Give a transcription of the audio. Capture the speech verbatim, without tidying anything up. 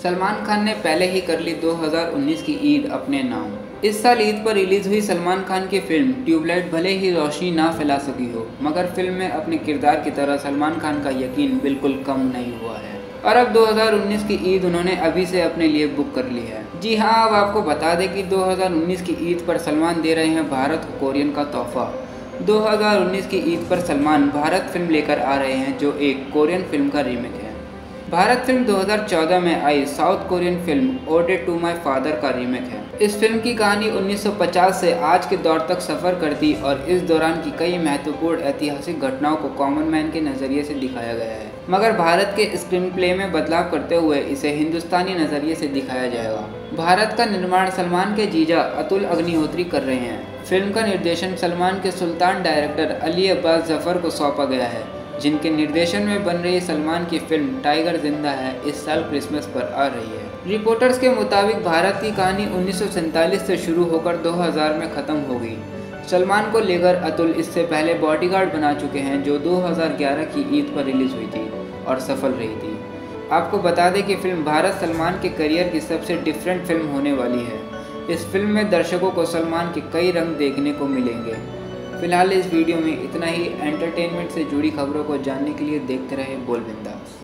सलमान खान ने पहले ही कर ली दो हज़ार उन्नीस की ईद अपने नाम। इस साल ईद पर रिलीज हुई सलमान खान की फिल्म ट्यूबलाइट भले ही रोशनी ना फैला सकी हो, मगर फिल्म में अपने किरदार की तरह सलमान खान का यकीन बिल्कुल कम नहीं हुआ है और अब दो हज़ार उन्नीस की ईद उन्होंने अभी से अपने लिए बुक कर ली है। जी हाँ, अब आपको बता दें कि दो हज़ार उन्नीस की ईद पर सलमान दे रहे हैं भारत को कोरियन का तोहफा। दो हज़ार उन्नीस की ईद पर सलमान भारत फिल्म लेकर आ रहे हैं जो एक कोरियन फिल्म का रीमेक है। भारत फिल्म दो हज़ार चौदह में आई South Korean film ode to my father का रीमेक है। इस फिल्म की कहानी उन्नीस सौ पचास से आज के दौर तक सफ़र करती और इस दौरान की कई महत्वपूर्ण ऐतिहासिक घटनाओं को कॉमन मैन के नज़रिए से दिखाया गया है, मगर भारत के स्क्रीन प्ले में बदलाव करते हुए इसे हिंदुस्तानी नज़रिए से दिखाया जाएगा। भारत का निर्माण सलमान के जीजा अतुल अग्निहोत्री कर रहे हैं। फिल्म का निर्देशन सलमान के सुल्तान डायरेक्टर अली अब्बास जफर को सौंपा गया है, जिनके निर्देशन में बन रही सलमान की फिल्म टाइगर जिंदा है इस साल क्रिसमस पर आ रही है। रिपोर्टर्स के मुताबिक भारत की कहानी उन्नीस सौ सैंतालीस से शुरू होकर दो हज़ार में ख़त्म हो गई। सलमान को लेकर अतुल इससे पहले बॉडीगार्ड बना चुके हैं, जो दो हज़ार ग्यारह की ईद पर रिलीज हुई थी और सफल रही थी। आपको बता दें कि फिल्म भारत सलमान के करियर की सबसे डिफरेंट फिल्म होने वाली है। इस फिल्म में दर्शकों को सलमान के कई रंग देखने को मिलेंगे। फिलहाल इस वीडियो में इतना ही। एंटरटेनमेंट से जुड़ी खबरों को जानने के लिए देखते रहे बोल बिंदास।